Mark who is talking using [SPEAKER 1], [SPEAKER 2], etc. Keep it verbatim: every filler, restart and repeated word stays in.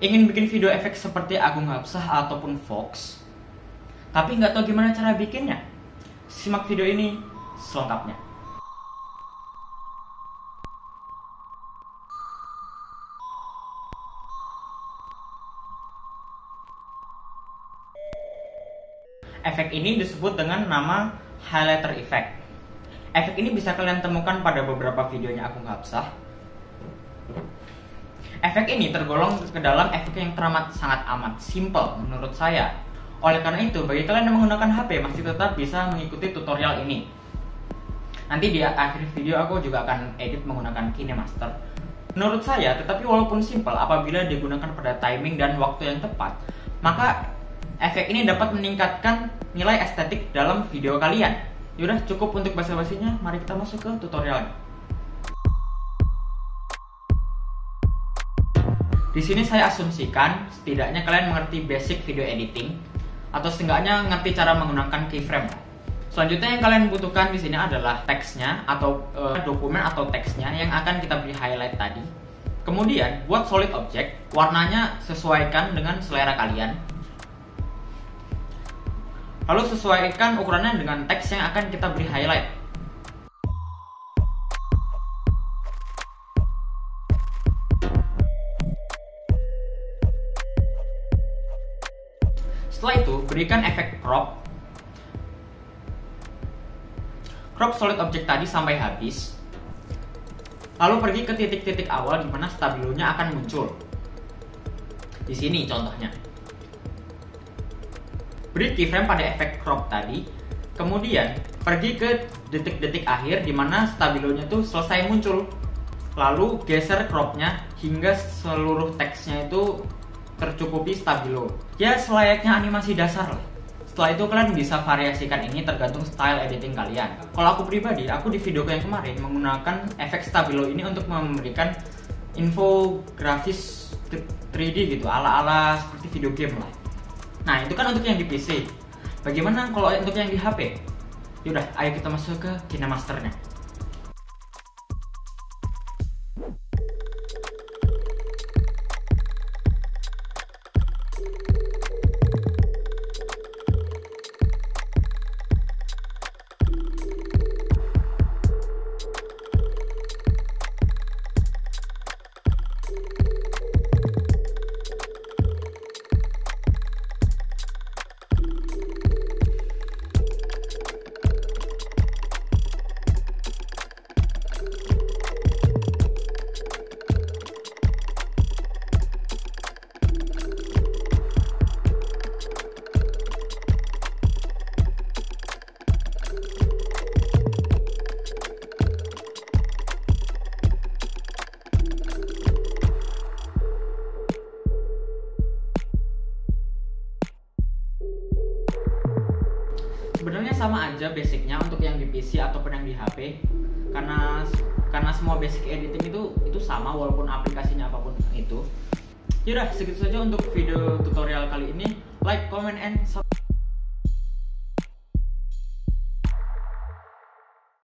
[SPEAKER 1] Ingin bikin video efek seperti Agung Hapsah ataupun Fox, tapi nggak tahu gimana cara bikinnya? Simak video ini selengkapnya. Efek ini disebut dengan nama highlighter effect. Efek ini bisa kalian temukan pada beberapa videonya Agung Hapsah. Efek ini tergolong ke dalam efek yang teramat sangat amat simple menurut saya. Oleh karena itu, bagi kalian yang menggunakan H P masih tetap bisa mengikuti tutorial ini. Nanti di akhir video aku juga akan edit menggunakan KineMaster. Menurut saya, tetapi walaupun simple, apabila digunakan pada timing dan waktu yang tepat, maka efek ini dapat meningkatkan nilai estetik dalam video kalian. Yaudah, cukup untuk basa-basinya, mari kita masuk ke tutorialnya. Di sini saya asumsikan setidaknya kalian mengerti basic video editing atau setidaknya ngerti cara menggunakan keyframe. Selanjutnya yang kalian butuhkan di sini adalah teksnya atau e, dokumen atau teksnya yang akan kita beri highlight tadi. Kemudian buat solid object, warnanya sesuaikan dengan selera kalian. Lalu sesuaikan ukurannya dengan teks yang akan kita beri highlight. Setelah itu, berikan efek crop. Crop solid object tadi sampai habis. Lalu pergi ke titik-titik awal di mana stabilonya akan muncul. Di sini contohnya. Beri keyframe pada efek crop tadi. Kemudian, pergi ke detik-detik akhir di mana stabilonya itu selesai muncul. Lalu geser cropnya hingga seluruh teksnya itu tercukupi stabilo. Ya selayaknya animasi dasar lah. Setelah itu kalian bisa variasikan ini tergantung style editing kalian. Kalau aku pribadi, aku di videoku yang kemarin menggunakan efek stabilo ini untuk memberikan infografis tiga D gitu, ala-ala seperti video game lah. Nah itu kan untuk yang di P C. Bagaimana kalau untuk yang di H P? Yaudah, ayo kita masuk ke KineMasternya. Sebenarnya sama aja basicnya untuk yang di P C ataupun yang di H P, karena karena semua basic editing itu itu sama walaupun aplikasinya apapun itu. Yaudah, segitu saja untuk video tutorial kali ini. Like, comment, and subscribe.